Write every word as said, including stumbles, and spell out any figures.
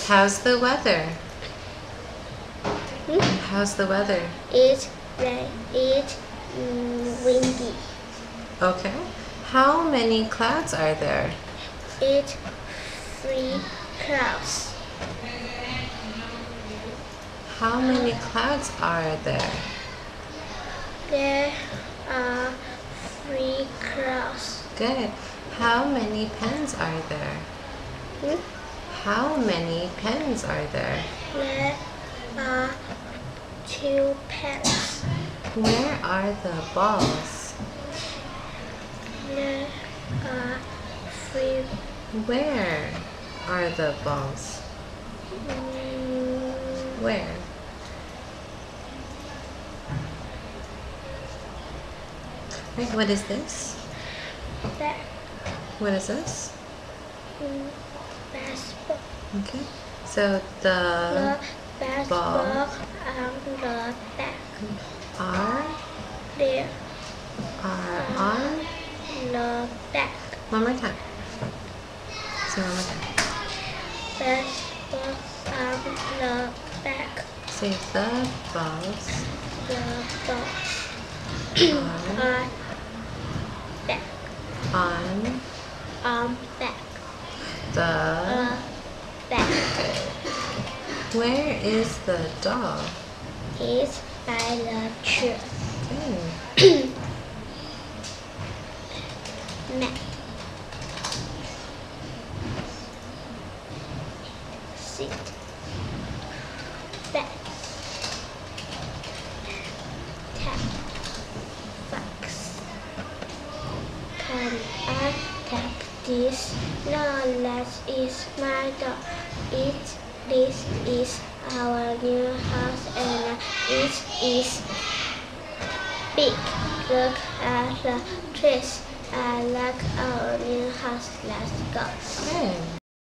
How's the weather? Hmm? How's the weather? It's rain. It's mm, windy. Okay. How many clouds are there? It's three clouds. How many clouds are there? There are three clouds. Good. How many pens are there? Hmm? How many pens are there? There are two pens. Where are the balls? There are three. Where are the balls? Mm, Where? Right, what is this? that What is this? mm, basketball. Okay. So the The basketball on the back. are There are on the back. one more time. Say one more time. Basketball on the back. Say the balls The ball are on back. on On back. the Uh, back. Where is the dog? It's by the chair. Okay. Mat. Sit. Back. Tap. Fox. Can I tap this? No, that is my dog. It, this is our new house and it is big. Look at the trees. I like our new house. Let's go. Good.